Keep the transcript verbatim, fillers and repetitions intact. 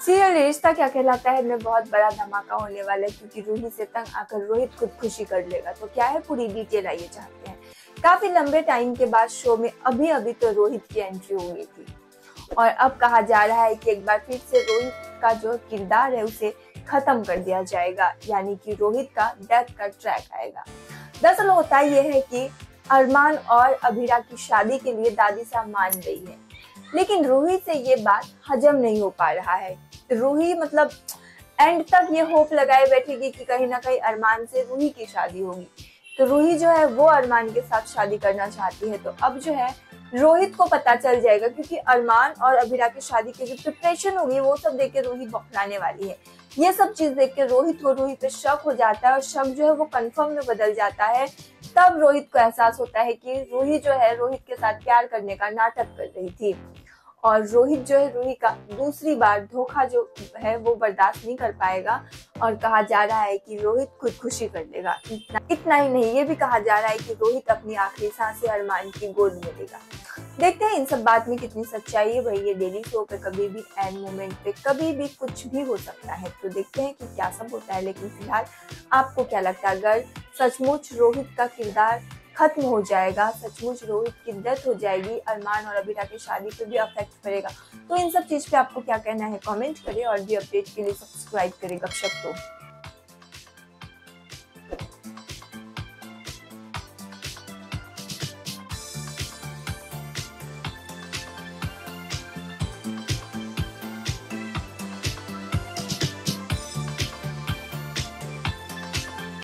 Serial रिश्ता क्या कहलाता है में बहुत बड़ा धमाका होने वाला है, क्योंकि रूही से तंग आकर रोहित खुदकुशी कर लेगा। तो क्या है पूरी डिटेल आइए जानते हैं। काफी लंबे टाइम के बाद शो में अभी अभी तो रोहित की एंट्री हो गई थी और अब कहा जा रहा है कि एक बार फिर से रोहित का जो किरदार है उसे खत्म कर दिया जाएगा, यानी कि रोहित का डेथ का ट्रैक आएगा। दरअसल होता यह है कि अरमान और अभीरा की शादी के लिए दादी साहब मान गई है, लेकिन रूही से ये बात हजम नहीं हो पा रहा है। रूही मतलब एंड तक ये होप लगाए बैठेगी कि कहीं ना कहीं अरमान से रूही की शादी होगी। तो रूही जो है वो अरमान के साथ शादी करना चाहती है। तो अब जो है रोहित को पता चल जाएगा, क्योंकि अरमान और अभीरा की शादी की जो प्रिपरेशन होगी वो सब देख के रूही बौखलाने वाली है। ये सब चीज देख के रोहित को रूही पे शक हो जाता है और शक जो है वो कंफर्म में बदल जाता है। तब रोहित को एहसास होता है कि रूही जो है रोहित के साथ प्यार करने का नाटक कर रही थी और रोहित जो है रूही का दूसरी बार धोखा जो है वो बर्दाश्त नहीं कर पाएगा और कहा जा रहा है कि रोहित खुदकुशी कर लेगा। इतना इतना ही नहीं, ये भी कहा जा रहा है कि रोहित अपनी आखिरी सांसें अरमान की गोद में लेगा। देखते हैं इन सब बात में कितनी सच्चाई है। भाई ये डेली शो पे कभी भी एंड मोमेंट पे कभी भी कुछ भी हो सकता है, तो देखते हैं कि क्या सब होता है। लेकिन फिलहाल आपको क्या लगता है, अगर सचमुच रोहित का किरदार खत्म हो जाएगा, सचमुच रोहित की डेथ हो जाएगी, अरमान और अभीरा की शादी पे भी अफेक्ट पड़ेगा, तो इन सब चीज पे आपको क्या कहना है कमेंट करें और भी अपडेट के लिए सब्सक्राइब करें गपशप को।